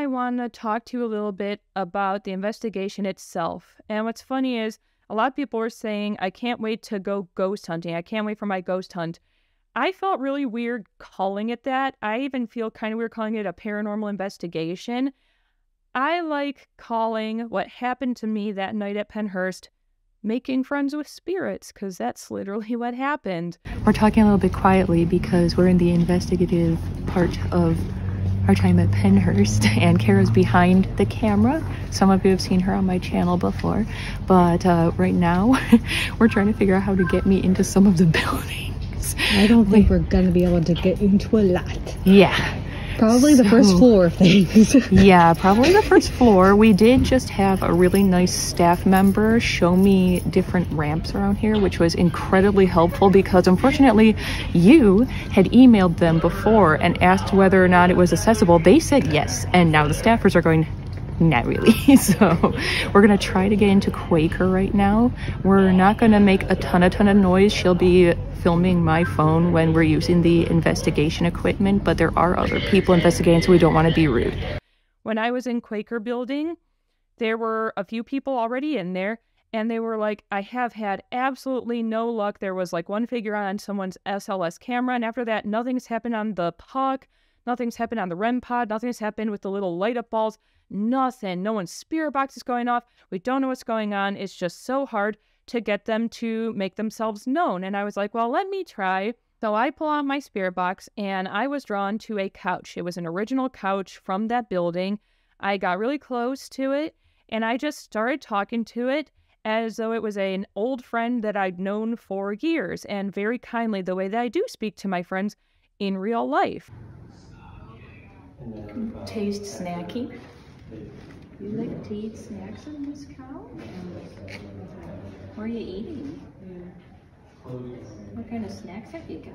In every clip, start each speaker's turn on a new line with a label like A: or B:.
A: I want to talk to you a little bit about the investigation itself. And what's funny is a lot of people were saying, I can't wait to go ghost hunting. I can't wait for my ghost hunt. I felt really weird calling it that. I even feel kind of weird calling it a paranormal investigation. I like calling what happened to me that night at Pennhurst making friends with spirits, because that's literally what happened.
B: We're talking a little bit quietly because we're in the investigative part of our time at Pennhurst, and Kara's behind the camera. Some of you have seen her on my channel before, but right now we're trying to figure out how to get me into some of the buildings.
C: I don't think we're gonna be able to get into a lot.
B: Yeah.
C: Probably the first floor of things.
B: Yeah, probably the first floor. We did just have a really nice staff member show me different ramps around here, which was incredibly helpful because unfortunately you had emailed them before and asked whether or not it was accessible. They said yes, and now the staffers are going, not really. So we're gonna try to get into Quaker right now. We're not gonna make a ton of noise. She'll be filming my phone when we're using the investigation equipment, but there are other people investigating, so we don't want to be rude.
A: When I was in Quaker building, there were a few people already in there, and they were like, I have had absolutely no luck. There was like one figure on someone's SLS camera, and after that, nothing's happened on the puck, nothing's happened on the REM pod, nothing's happened with the little light up balls, nothing. No one's spirit box is going off. We don't know what's going on. It's just so hard to get them to make themselves known. And I was like, well, let me try. So I pull out my spirit box and I was drawn to a couch. It was an original couch from that building. I got really close to it and I just started talking to it as though it was an old friend that I'd known for years, and very kindly, the way that I do speak to my friends in real life.
B: Taste snacky. You like to eat snacks on this cow? What are you eating? What kind of snacks have you got?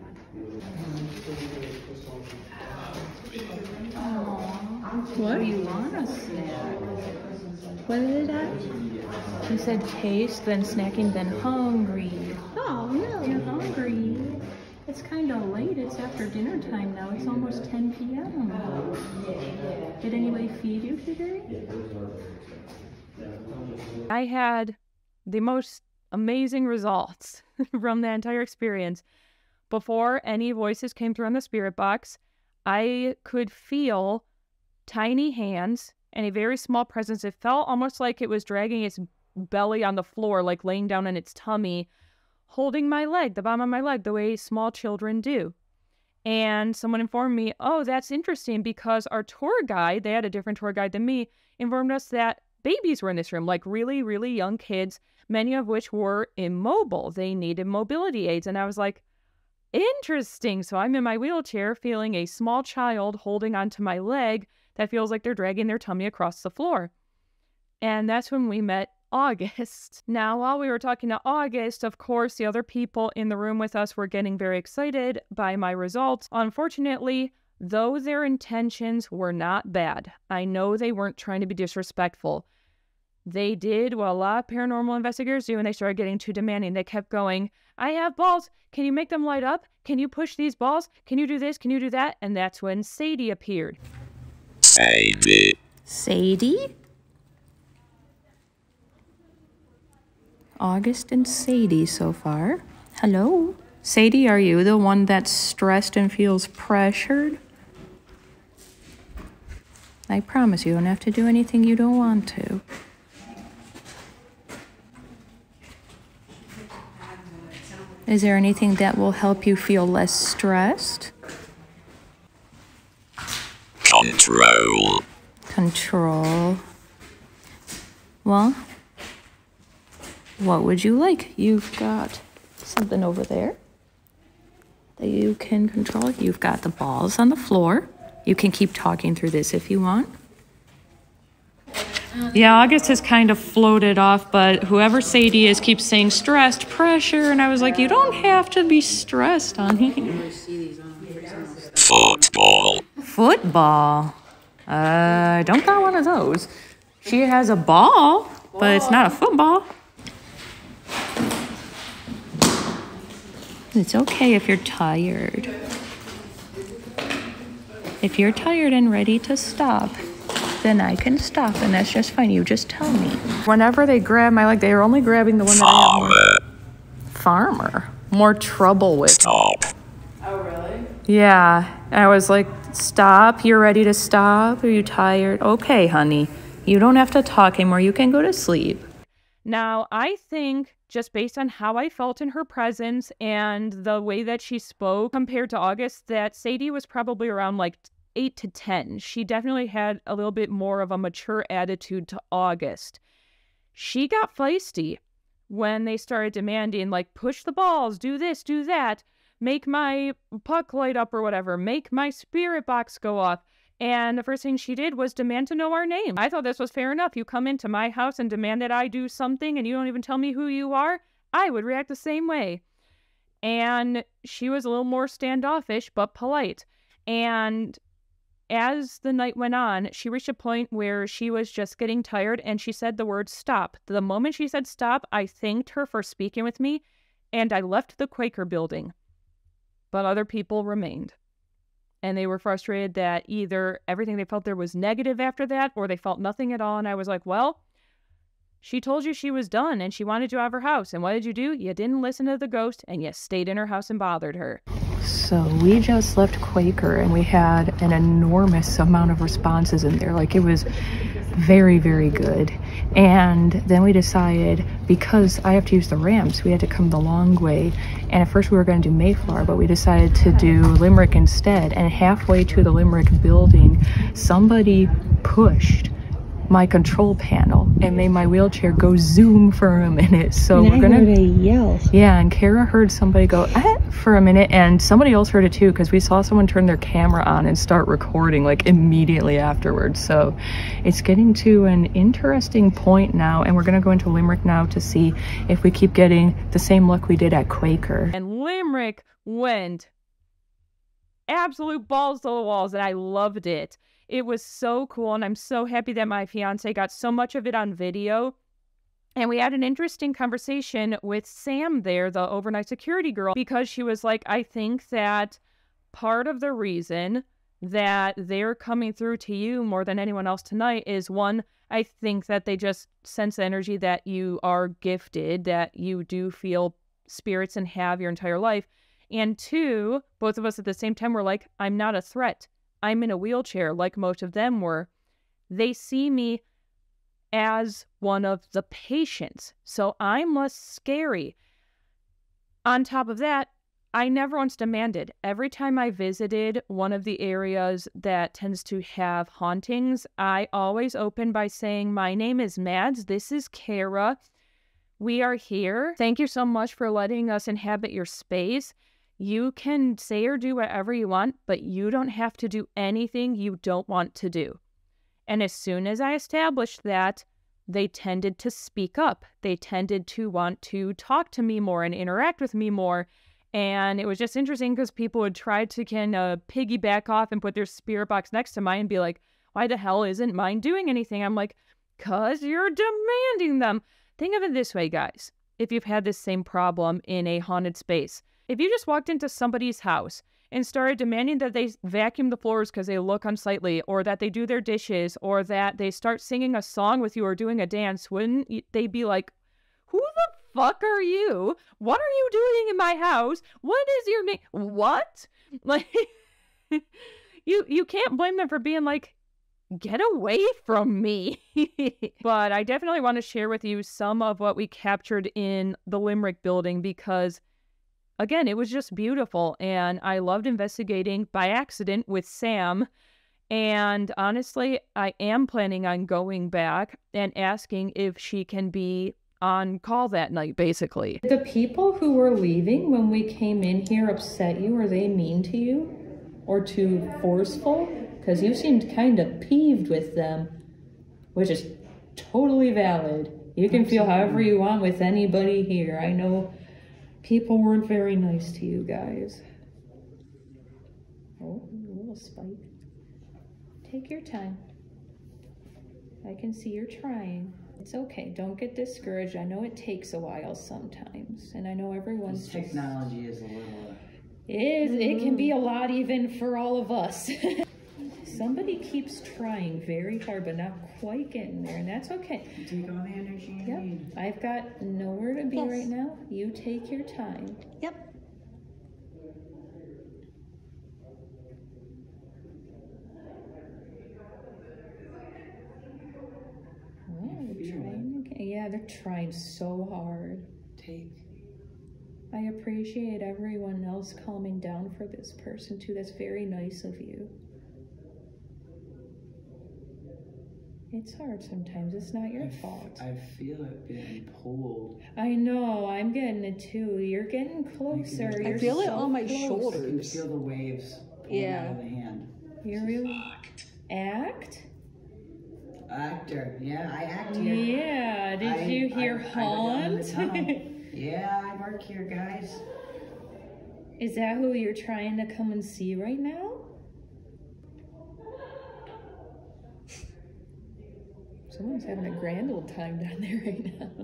B: Aww.
C: What?
B: Do you want a snack?
C: What is that?
B: She said taste, then snacking, then hungry.
C: Oh, no.
B: You're hungry. It's kind of late. It's after dinner time now. It's almost 10 p.m. Did anybody feed you today?
A: I had the most amazing results from that entire experience. Before any voices came through on the spirit box, I could feel tiny hands and a very small presence. It felt almost like it was dragging its belly on the floor, like laying down on its tummy, holding my leg, the bottom of my leg, the way small children do. And someone informed me, oh, that's interesting because our tour guide, they had a different tour guide than me, informed us that babies were in this room, like really, really young kids, many of which were immobile. They needed mobility aids. And I was like, interesting. So I'm in my wheelchair feeling a small child holding onto my leg that feels like they're dragging their tummy across the floor. And that's when we met August. Now, while we were talking to August, of course, the other people in the room with us were getting very excited by my results. Unfortunately, though their intentions were not bad, I know they weren't trying to be disrespectful. They did what a lot of paranormal investigators do, and they started getting too demanding. They kept going, I have balls. Can you make them light up? Can you push these balls? Can you do this? Can you do that? And that's when Sadie appeared.
D: Sadie.
B: Sadie? August and Sadie so far. Hello? Sadie, are you the one that's stressed and feels pressured? I promise you don't have to do anything you don't want to. Is there anything that will help you feel less stressed?
D: Control.
B: Control. Well, what would you like? You've got something over there that you can control. You've got the balls on the floor. You can keep talking through this if you want. Yeah, August has kind of floated off, but whoever Sadie is keeps saying stressed, pressure, and I was like, you don't have to be stressed, honey.
D: Football.
B: Football? I don't got one of those. She has a ball, but it's not a football. It's okay if you're tired. If you're tired and ready to stop, then I can stop, and that's just fine. You just tell me. Whenever they grab my leg, they are only grabbing the one that I have more. Farmer. More trouble with.
D: Stop.
A: Oh, really?
B: Yeah. I was like, stop. You're ready to stop? Are you tired? Okay, honey. You don't have to talk anymore. You can go to sleep.
A: Now, I think just based on how I felt in her presence and the way that she spoke compared to August, that Sadie was probably around like 8 to 10. She definitely had a little bit more of a mature attitude to August. She got feisty when they started demanding, like, push the balls, do this, do that, make my puck light up or whatever, make my spirit box go off. And the first thing she did was demand to know our name. I thought this was fair enough. You come into my house and demand that I do something and you don't even tell me who you are. I would react the same way. And she was a little more standoffish, but polite. And as the night went on, she reached a point where she was just getting tired and she said the word stop. The moment she said stop, I thanked her for speaking with me and I left the Quaker building. But other people remained. And they were frustrated that either everything they felt there was negative after that, or they felt nothing at all. And I was like, well, she told you she was done and she wanted you out of her house. And what did you do? You didn't listen to the ghost and you stayed in her house and bothered her.
B: So we just left Quaker and we had an enormous amount of responses in there. Like, it was very, very good. And then we decided, because I have to use the ramps, we had to come the long way. And at first we were going to do Mayflower, but we decided to do Limerick instead. And halfway to the Limerick building, somebody pushed my control panel and made my wheelchair go zoom for a minute. So we're gonna
C: heard a yell.
B: Yeah, and Kara heard somebody go for a minute, and somebody else heard it too, because we saw someone turn their camera on and start recording like immediately afterwards. So it's getting to an interesting point now, and we're gonna go into Limerick now to see if we keep getting the same luck we did at Quaker.
A: And Limerick went absolute balls to the walls, and I loved it. It was so cool, and I'm so happy that my fiance got so much of it on video. And we had an interesting conversation with Sam there, the overnight security girl, because she was like, I think that part of the reason that they're coming through to you more than anyone else tonight is, one, I think that they just sense the energy that you are gifted, that you do feel spirits and have your entire life. And two, both of us at the same time were like, I'm not a threat. I'm in a wheelchair like most of them were. They see me as one of the patients, so I'm less scary. On top of that, I never once demanded. Every time I visited one of the areas that tends to have hauntings, I always open by saying, my name is Mads, this is Kara. We are here. Thank you so much for letting us inhabit your space. You can say or do whatever you want, but you don't have to do anything you don't want to do. And as soon as I established that, they tended to speak up. They tended to want to talk to me more and interact with me more. And it was just interesting because people would try to piggyback off and put their spirit box next to mine and be like, why the hell isn't mine doing anything? I'm like, 'cause you're demanding them. Think of it this way, guys. If you've had this same problem in a haunted space, if you just walked into somebody's house and started demanding that they vacuum the floors because they look unsightly, or that they do their dishes, or that they start singing a song with you or doing a dance, wouldn't they be like, who the fuck are you? What are you doing in my house? What is your name? What? Like, you can't blame them for being like, get away from me. But I definitely want to share with you some of what we captured in the Limerick building because, again, it was just beautiful, and I loved investigating by accident with Sam. And honestly, I am planning on going back and asking if she can be on call that night, basically.
B: The people who were leaving when we came in here upset you? Are they mean to you? Or too forceful? Because you seemed kind of peeved with them, which is totally valid. You can feel however you want with anybody here. I know people weren't very nice to you guys. Oh, a little spike. Take your time. I can see you're trying. It's okay, don't get discouraged. I know it takes a while sometimes, and I know everyone's
E: just... Technology is a little...
B: It can be a lot even for all of us. Somebody keeps trying very hard, but not quite getting there, and that's okay.
E: Take all the energy you need.
B: I've got nowhere to be right now. You take your time.
C: Yep.
B: Oh, yeah, they're trying so hard. I appreciate everyone else calming down for this person too. That's very nice of you. It's hard sometimes. It's not your fault.
E: I feel it being pulled.
B: I know. I'm getting it too. You're getting closer.
C: I feel it on my
E: I can
C: shoulders.
E: feel the waves pulling out of the hand.
B: You're really act.
E: Actor. Yeah, I act here.
B: Yeah. Did you hear haunt?
E: Yeah, I work here, guys.
B: Is that who you're trying to come and see right now? Someone's having a grand old time down there right now.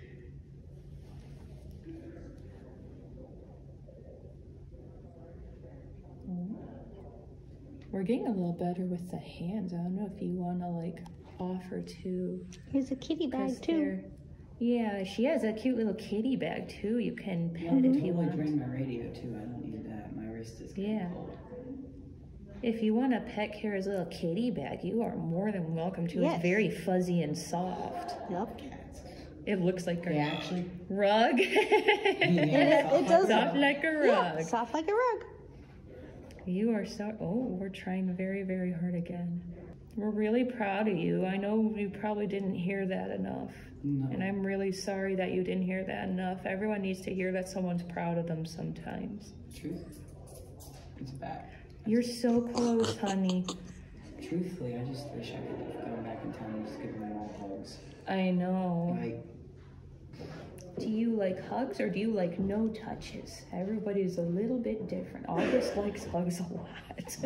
B: We're getting a little better with the hands. I don't know if you want to like offer to.
C: Here's a kitty bag too.
B: Yeah, she has a cute little kitty bag too. You can pet if you want.
E: Bring my radio too. I don't need that. My wrist is getting cold.
B: If you want to pet Kara's little kitty bag, you are more than welcome to.
C: Yes.
B: It's very fuzzy and soft.
C: Yep.
B: It looks like a
E: actually
B: rug.
C: It does.
B: Soft like a rug.
C: Yeah, soft like a rug.
B: You are so. Oh, we're trying very, very hard again. We're really proud of you. I know you probably didn't hear that enough.
E: No.
B: And I'm really sorry that you didn't hear that enough. Everyone needs to hear that someone's proud of them sometimes.
E: Truth. It's back.
B: You're so close, honey.
E: Truthfully, I just wish I could have gone back in time and just given them all hugs.
B: I know.
E: Like,
B: Do you like hugs or do you like no touches? Everybody's a little bit different. August likes hugs a lot.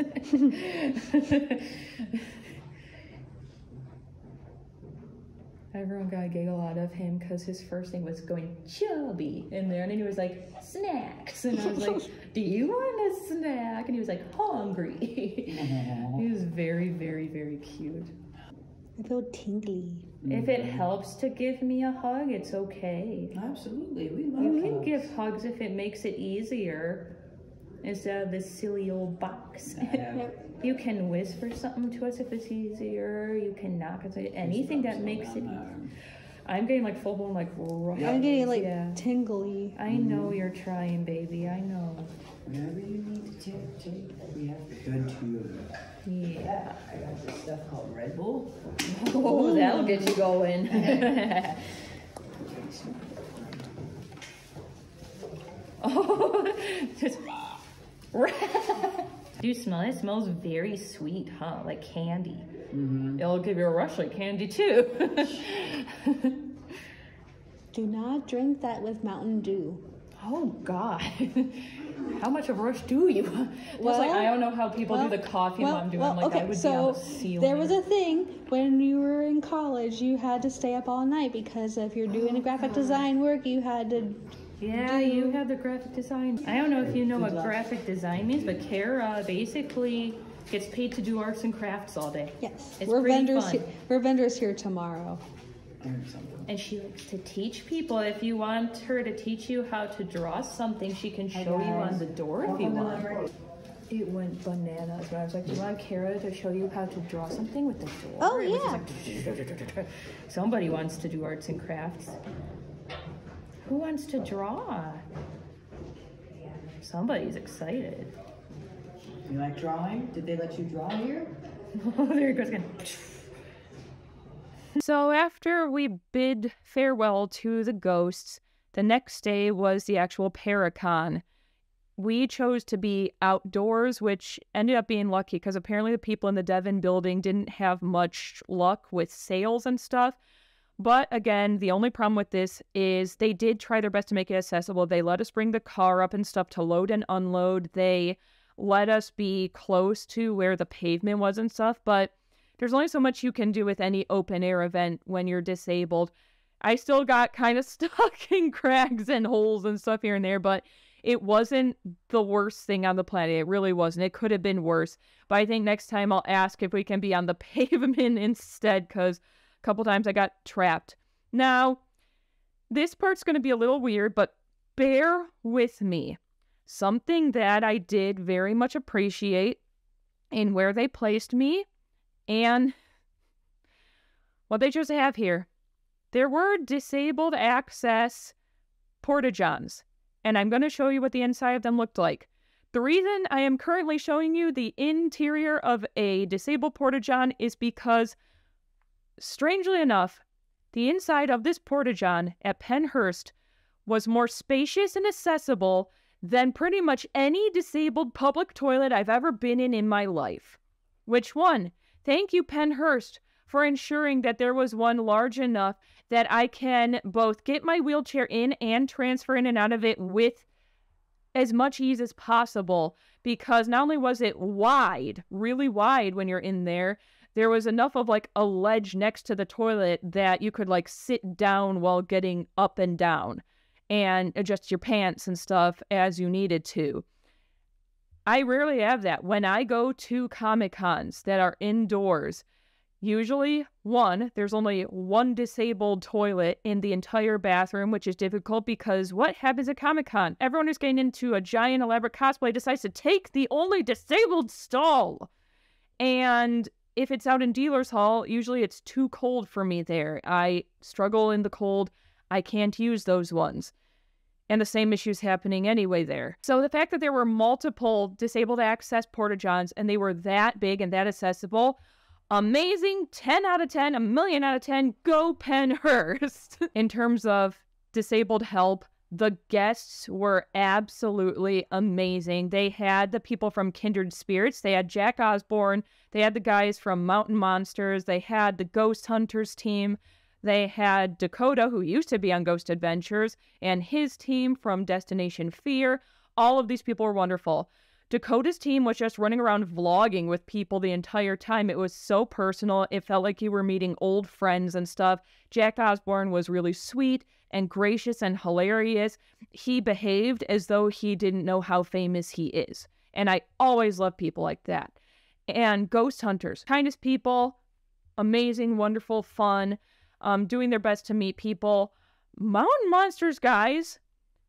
B: Everyone got a giggle out of him because his first thing was going chubby in there, and then he was like, snacks. And I was like, do you want a snack? And he was like, hungry. He was very, very, very cute.
C: I feel tingly.
B: If it helps to give me a hug, it's okay.
E: absolutely, we love
B: You can
E: hugs.
B: give hugs if it makes it easier instead of this silly old box. You can whisper something to us if it's easier. You can knock us. Anything that makes it. I'm getting like full blown like.
C: I'm getting like tingly.
B: I know you're trying, baby. I know.
E: Whatever you need to take. We have good too.
B: Yeah.
E: I got this stuff called Red Bull.
B: Oh, that'll get you going. Oh, just. Do you smell it? It smells very sweet, huh? Like candy. It'll give you a rush like candy too.
C: Do not drink that with Mountain Dew.
B: Oh God. How much of a rush do you? Just like I don't know how people do the coffee while I'm doing like
C: okay,
B: I would
C: so
B: be on the ceiling.
C: there was a thing when you were in college, you had to stay up all night because if you're doing a graphic design work, you had to.
B: Yeah, you have the graphic design. I don't know if you know what graphic design means, but Kara basically gets paid to do arts and crafts all day.
C: Yes,
B: It's
C: we're
B: pretty
C: vendors.
B: fun.
C: We're vendors here tomorrow.
B: And she likes to teach people. If you want her to teach you how to draw something, she can show you on the door if you want. It went bananas when I was like, do you want Kara to show you how to draw something with the door?
C: Oh,
B: It was
C: yeah.
B: just like, somebody wants to do arts and crafts. Who wants to draw? Somebody's excited.
E: You like drawing? Did they let you draw here?
B: Oh, there it goes again.
A: So after we bid farewell to the ghosts, the next day was the actual Paracon. We chose to be outdoors, which ended up being lucky because apparently the people in the Devon building didn't have much luck with sales and stuff. But again, the only problem with this is they did try their best to make it accessible. They let us bring the car up and stuff to load and unload. They let us be close to where the pavement was and stuff, but there's only so much you can do with any open air event when you're disabled. I still got kind of stuck in cracks and holes and stuff here and there, but It wasn't the worst thing on the planet. It really wasn't. It could have been worse. But I think next time I'll ask if we can be on the pavement instead, because a couple times I got trapped. Now, this part's going to be a little weird, but bear with me. Something that I did very much appreciate in where they placed me and what they chose to have here. There were disabled access porta-johns, and I'm going to show you what the inside of them looked like. The reason I am currently showing you the interior of a disabled porta-john is because, strangely enough, the inside of this porta-john at Pennhurst was more spacious and accessible than pretty much any disabled public toilet I've ever been in my life. Which one? Thank you, Pennhurst, for ensuring that there was one large enough that I can both get my wheelchair in and transfer in and out of it with as much ease as possible, because not only was it wide, really wide when you're in there, there was enough of like a ledge next to the toilet that you could like sit down while getting up and down and adjust your pants and stuff as you needed to. I rarely have that. When I go to Comic-Cons that are indoors, usually, one, there's only one disabled toilet in the entire bathroom, which is difficult because what happens at Comic-Con? Everyone who's getting into a giant elaborate cosplay decides to take the only disabled stall. And if it's out in Dealer's Hall, usually it's too cold for me there. I struggle in the cold. I can't use those ones. And the same issue's happening anyway there. So the fact that there were multiple disabled access porta-johns and they were that big and that accessible, amazing, 10 out of 10, a million out of 10, go Pennhurst. In terms of disabled help, the guests were absolutely amazing. They had the people from Kindred Spirits, they had Jack Osborne, they had the guys from Mountain Monsters, they had the Ghost Hunters team, they had Dakota, who used to be on Ghost Adventures, and his team from Destination Fear. All of these people were wonderful. Dakota's team was just running around vlogging with people the entire time. It was so personal. It felt like you were meeting old friends and stuff. Jack Osborne was really sweet and gracious and hilarious. He behaved as though he didn't know how famous he is. And I always love people like that. And Ghost Hunters, kindest people, amazing, wonderful, fun, doing their best to meet people. Mountain Monsters guys,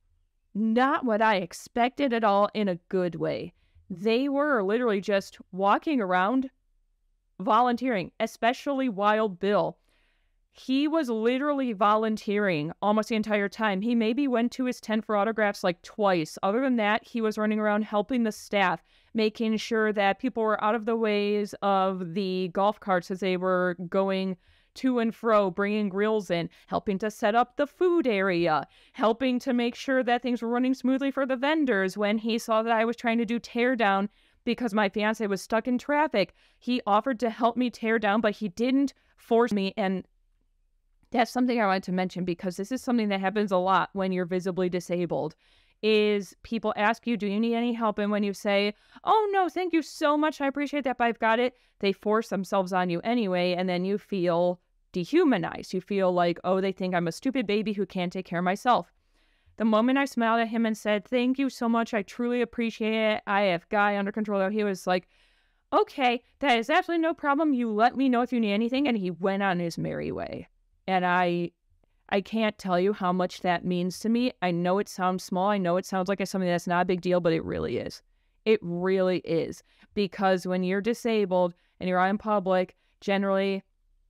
A: not what I expected at all in a good way. They were literally just walking around volunteering, especially Wild Bill. He was literally volunteering almost the entire time. He maybe went to his tent for autographs like twice. Other than that, he was running around helping the staff, making sure that people were out of the ways of the golf carts as they were going to and fro, bringing grills in, helping to set up the food area, helping to make sure that things were running smoothly for the vendors. When he saw that I was trying to do teardown because my fiance was stuck in traffic, he offered to help me tear down, but he didn't force me. And that's something I wanted to mention, because this is something that happens a lot when you're visibly disabled, is people ask you, do you need any help? And when you say, oh no, thank you so much, I appreciate that, but I've got it, they force themselves on you anyway, and then you feel dehumanized. You feel like, oh, they think I'm a stupid baby who can't take care of myself. The moment I smiled at him and said, thank you so much, I truly appreciate it, I have Guy under control, he was like, okay, that is absolutely no problem, you let me know if you need anything, and he went on his merry way. And I can't tell you how much that means to me. I know it sounds small. I know it sounds like it's something that's not a big deal, but it really is. It really is. Because when you're disabled and you're out in public, generally,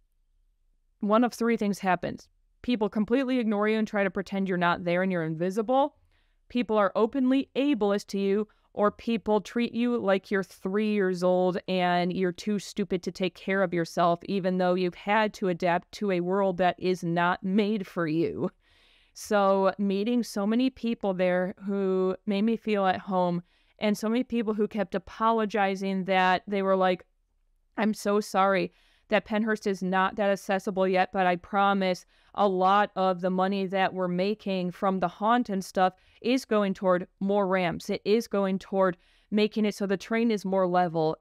A: one of three things happens. People completely ignore you and try to pretend you're not there and you're invisible. People are openly ableist to you, or people treat you like you're 3 years old and you're too stupid to take care of yourself, even though you've had to adapt to a world that is not made for you. So meeting so many people there who made me feel at home, and so many people who kept apologizing that they were like, I'm so sorry that Pennhurst is not that accessible yet, but I promise a lot of the money that we're making from the haunt and stuff is going toward more ramps. It is going toward making it so the train is more level.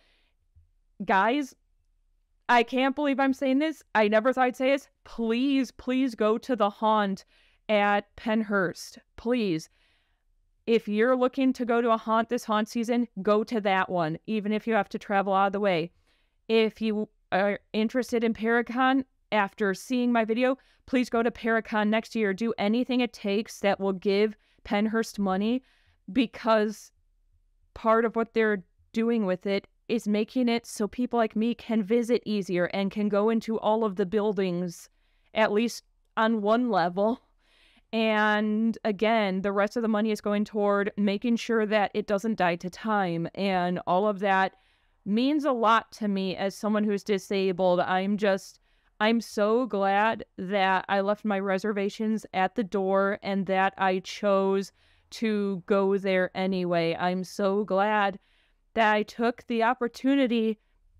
A: Guys, I can't believe I'm saying this. I never thought I'd say this. Please, please go to the haunt at Pennhurst. Please. If you're looking to go to a haunt this haunt season, go to that one, even if you have to travel out of the way. If you are interested in Paracon, after seeing my video, please go to Paracon next year. Do anything it takes that will give Pennhurst money, because part of what they're doing with it is making it so people like me can visit easier and can go into all of the buildings, at least on one level. And again, the rest of the money is going toward making sure that it doesn't die to time. And all of that means a lot to me as someone who's disabled. I'm so glad that I left my reservations at the door and that I chose to go there anyway. I'm so glad that I took the opportunity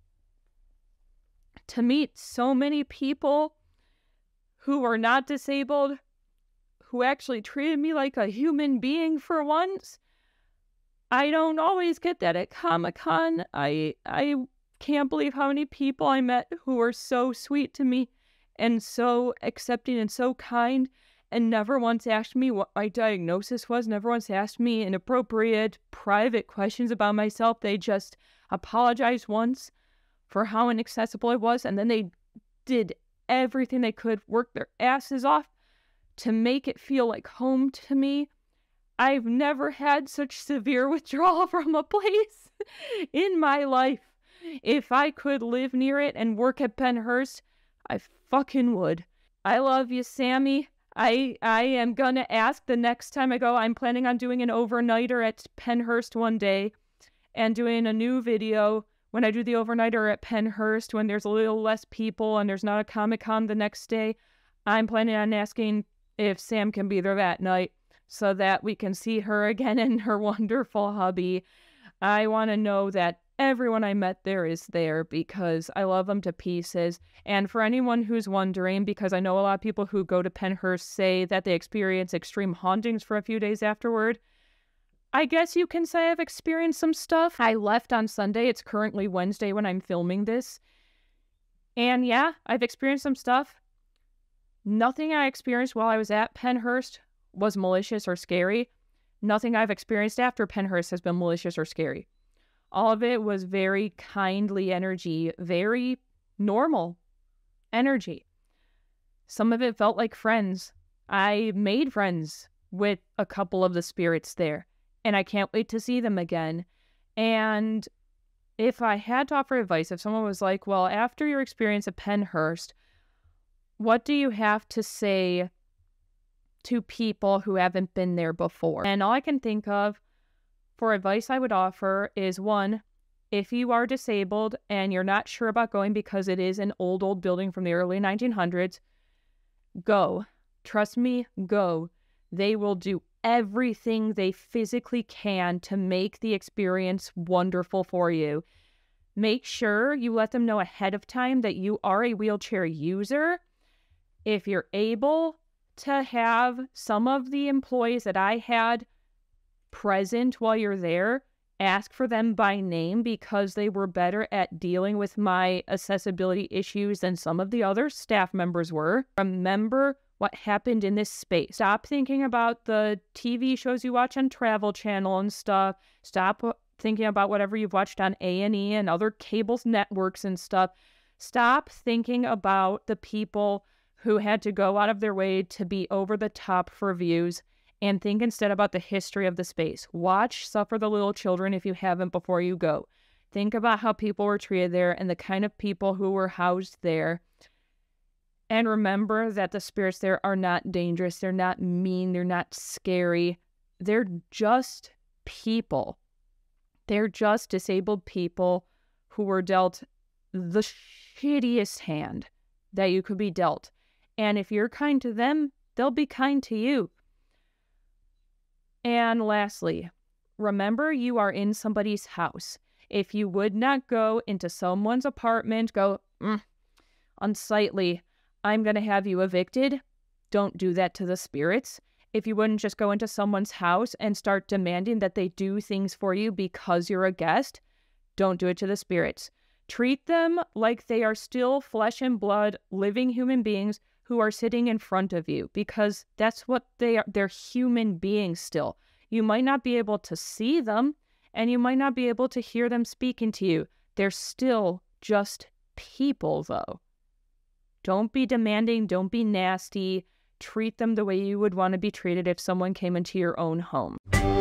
A: to meet so many people who are not disabled, who actually treated me like a human being for once. I don't always get that at Comic-Con. I can't believe how many people I met who were so sweet to me and so accepting and so kind, and never once asked me what my diagnosis was, never once asked me inappropriate, private questions about myself. They just apologized once for how inaccessible I was, and then they did everything they could, work their asses off to make it feel like home to me. I've never had such severe withdrawal from a place in my life. If I could live near it and work at Pennhurst, I fucking would. I love you, Sammy. I am gonna ask the next time I go. I'm planning on doing an overnighter at Pennhurst one day and doing a new video when I do the overnighter at Pennhurst when there's a little less people and there's not a Comic-Con the next day. I'm planning on asking if Sam can be there that night so that we can see her again and her wonderful hubby. I want to know that everyone I met there is there because I love them to pieces. And for anyone who's wondering, because I know a lot of people who go to Pennhurst say that they experience extreme hauntings for a few days afterward, I guess you can say I've experienced some stuff. I left on Sunday. It's currently Wednesday when I'm filming this. And yeah, I've experienced some stuff. Nothing I experienced while I was at Pennhurst was malicious or scary. Nothing I've experienced after Pennhurst has been malicious or scary. All of it was very kindly energy, very normal energy. Some of it felt like friends. I made friends with a couple of the spirits there, and I can't wait to see them again. And if I had to offer advice, if someone was like, well, after your experience at Pennhurst, what do you have to say to people who haven't been there before? And all I can think of for advice I would offer is, one, if you are disabled and you're not sure about going because it is an old building from the early 1900s, go. Trust me, go. They will do everything they physically can to make the experience wonderful for you. Make sure you let them know ahead of time that you are a wheelchair user. If you're able to have some of the employees that I had present while you're there, ask for them by name because they were better at dealing with my accessibility issues than some of the other staff members were. Remember what happened in this space. Stop thinking about the TV shows you watch on Travel Channel and stuff. Stop thinking about whatever you've watched on A&E and other cable networks and stuff. Stop thinking about the people who had to go out of their way to be over the top for views, and think instead about the history of the space. Watch Suffer the Little Children if you haven't before you go. Think about how people were treated there and the kind of people who were housed there. And remember that the spirits there are not dangerous. They're not mean. They're not scary. They're just people. They're just disabled people who were dealt the shittiest hand that you could be dealt. And if you're kind to them, they'll be kind to you. And lastly, remember you are in somebody's house. If you would not go into someone's apartment, go, unsightly, I'm going to have you evicted. Don't do that to the spirits. If you wouldn't just go into someone's house and start demanding that they do things for you because you're a guest, don't do it to the spirits. Treat them like they are still flesh and blood, living human beings who are sitting in front of you, because that's what they are. They're human beings still. You might not be able to see them, and you might not be able to hear them speaking to you. They're still just people, though. Don't be demanding. Don't be nasty. Treat them the way you would want to be treated if someone came into your own home.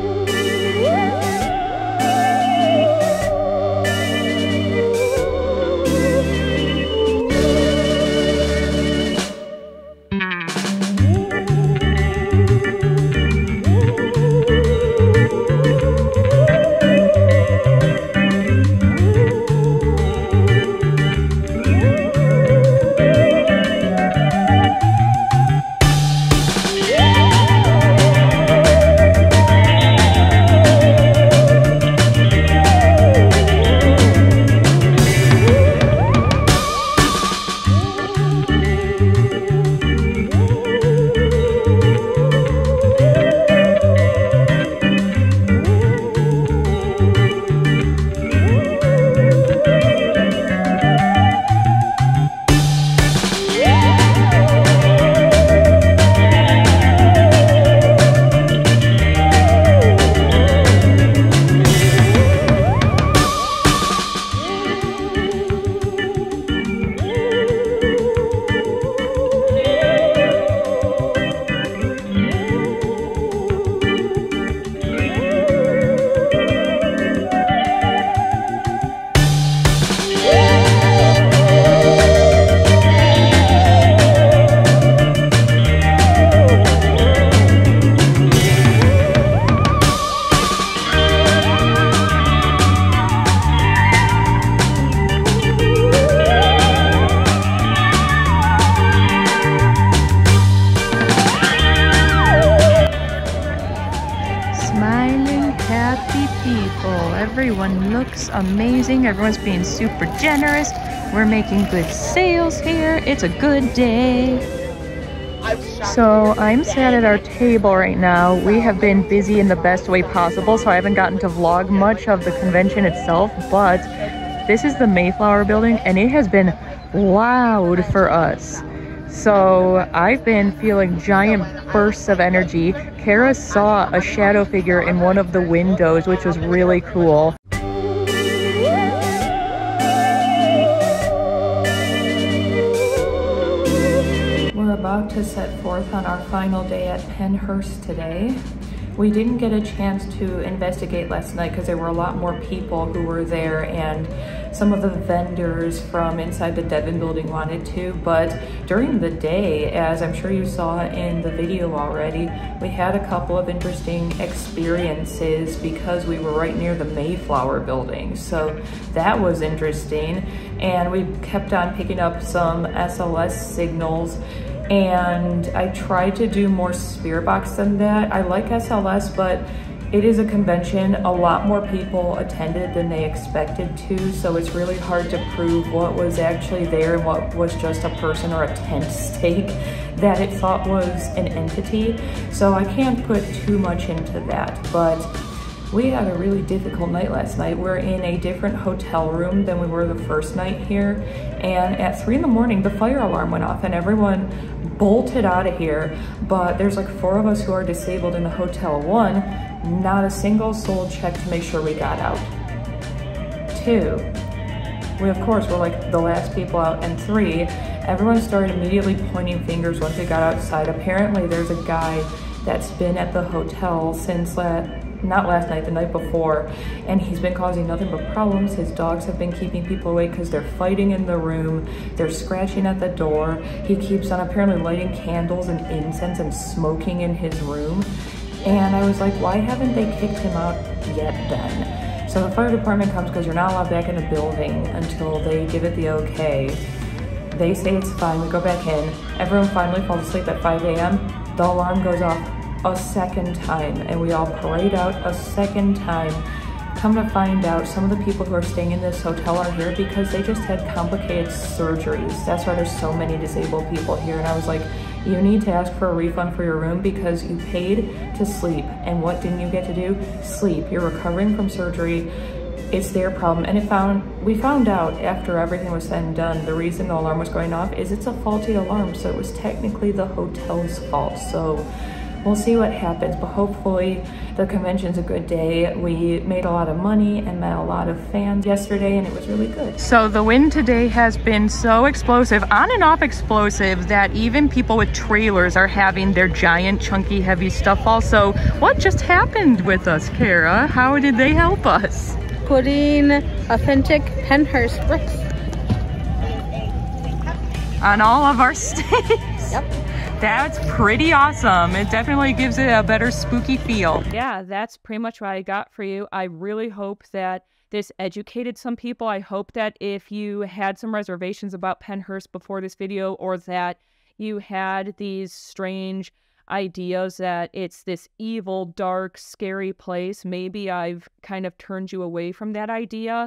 A: Everyone looks amazing. Everyone's being super generous. We're making good sales here. It's a good day. So I'm sat at our table right now. We have been busy in the best way possible, so I haven't gotten to vlog much of the convention itself, but this is the Mayflower building and it has been loud for us. So I've been feeling giant bursts of energy. Kara saw a shadow figure in one of the windows, which was really cool. We're about to set forth on our final day at Pennhurst today. We didn't get a chance to investigate last night because there were a lot more people who were there, and some of the vendors from inside the Devon building wanted to, but during the day, as I'm sure you saw in the video already, we had a couple of interesting experiences because we were right near the Mayflower building. So that was interesting, and we kept on picking up some SLS signals, and I tried to do more spirit box than that. I like SLS, but it is a convention. A lot more people attended than they expected to, so it's really hard to prove what was actually there and what was just a person or a tent stake that it thought was an entity. So I can't put too much into that, but we had a really difficult night last night. We're in a different hotel room than we were the first night here, and at 3 in the morning, the fire alarm went off and everyone bolted out of here, but there's like 4 of us who are disabled in the hotel. 1, not a single soul checked to make sure we got out. 2, we of course were like the last people out. And 3, everyone started immediately pointing fingers once we got outside. Apparently there's a guy that's been at the hotel since not last night, the night before, and he's been causing nothing but problems. His dogs have been keeping people away because they're fighting in the room, they're scratching at the door. He keeps on apparently lighting candles and incense and smoking in his room, and I was like, why haven't they kicked him out yet then? So the fire department comes because you're not allowed back in the building until they give it the okay. They say it's fine, we go back in, everyone finally falls asleep at 5 a.m. The alarm goes off a second time, and we all parade out a second time. Come to find out, some of the people who are staying in this hotel are here because they just had complicated surgeries. That's why there's so many disabled people here. And I was like, you need to ask for a refund for your room because you paid to sleep. And what didn't you get to do? Sleep. You're recovering from surgery. It's their problem. And we found out after everything was said and done, the reason the alarm was going off is it's a faulty alarm. So it was technically the hotel's fault. So
B: We'll see what happens, but hopefully the convention's a good day. We made a lot of money and met a lot of fans yesterday, and it was really good. So the wind today has been so explosive, on and off explosive, that even people with trailers are having their giant, chunky, heavy stuff also. What just happened with us, Kara? How did they help us?
C: Putting authentic Pennhurst bricks
B: on all of our stakes.
C: Yep.
B: That's pretty awesome. It definitely gives it a better spooky feel.
A: Yeah, that's pretty much what I got for you. I really hope that this educated some people. I hope that if you had some reservations about Pennhurst before this video, or that you had these strange ideas that it's this evil, dark, scary place, maybe I've kind of turned you away from that idea.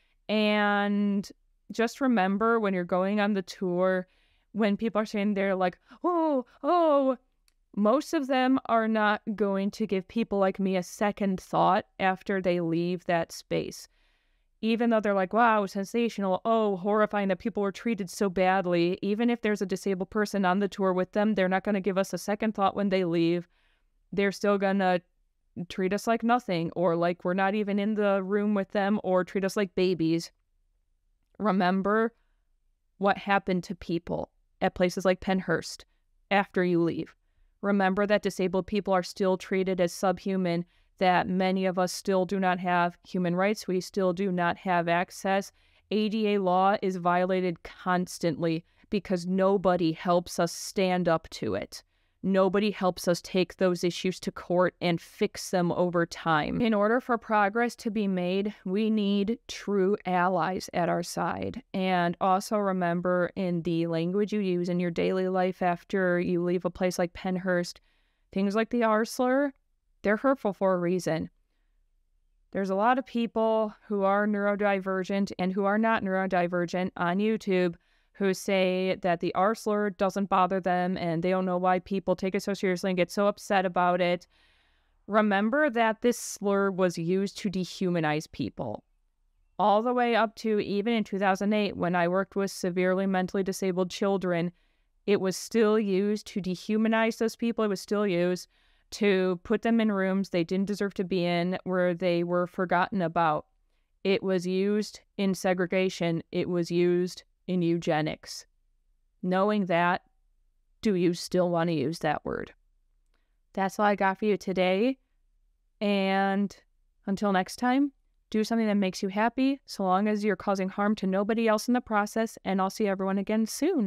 A: And just remember, when you're going on the tour, when people are saying they're like, oh, most of them are not going to give people like me a second thought after they leave that space. Even though they're like, wow, sensational, oh, horrifying that people were treated so badly. Even if there's a disabled person on the tour with them, they're not going to give us a second thought when they leave. They're still going to treat us like nothing, or like we're not even in the room with them, or treat us like babies. Remember what happened to people at places like Pennhurst after you leave. Remember that disabled people are still treated as subhuman, that many of us still do not have human rights. We still do not have access. ADA law is violated constantly because nobody helps us stand up to it. Nobody helps us take those issues to court and fix them over time. In order for progress to be made, we need true allies at our side. And also remember, in the language you use in your daily life after you leave a place like Pennhurst, things like the R slur, they're hurtful for a reason. There's a lot of people who are neurodivergent and who are not neurodivergent on YouTube who say that the R slur doesn't bother them and they don't know why people take it so seriously and get so upset about it. Remember that this slur was used to dehumanize people. All the way up to even in 2008, when I worked with severely mentally disabled children, it was still used to dehumanize those people. It was still used to put them in rooms they didn't deserve to be in, where they were forgotten about. It was used in segregation. It was used in eugenics. Knowing that, do you still want to use that word? That's all I got for you today. And until next time, do something that makes you happy, so long as you're causing harm to nobody else in the process, and I'll see everyone again soon.